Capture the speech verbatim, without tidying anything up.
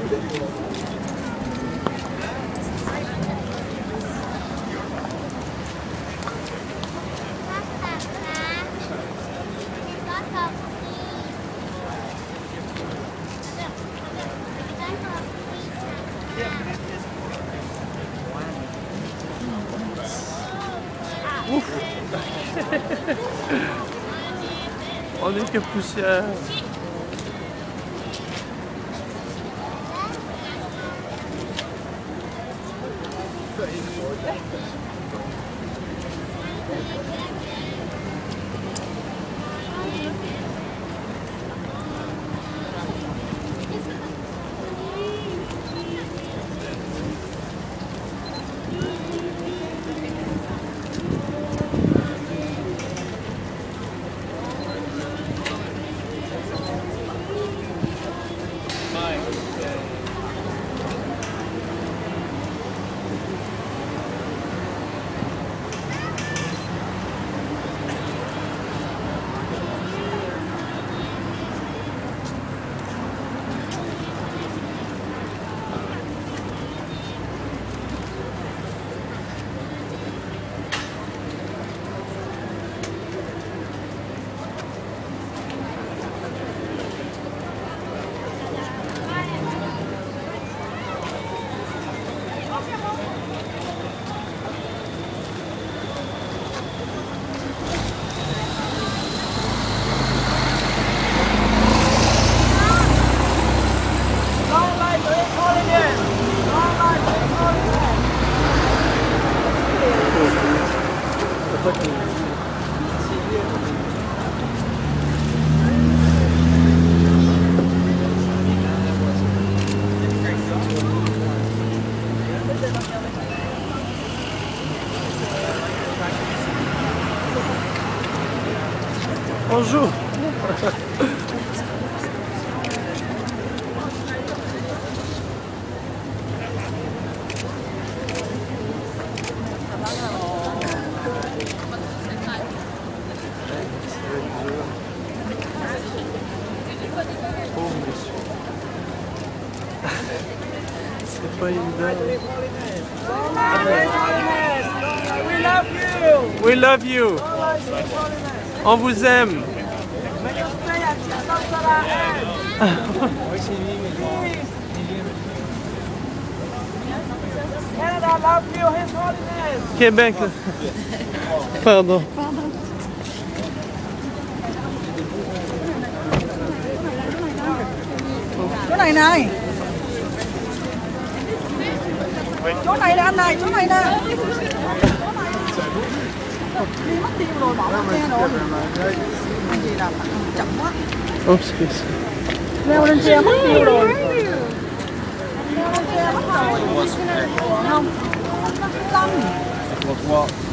Ouf. On est que poussière. Bonjour. C'est pas évident. We love you. We love you. On vous aime. Canada love you, His Holiness. Québec. Pardon. Chỗ này này. Chỗ này là anh này, chỗ này nè. Đi mất tiêu rồi, bỏ mất xe rồi. Cái gì là chậm quá. Oops. Leo lên xe mất tiêu rồi. Leo lên xe mất rồi. Không, không, không, không.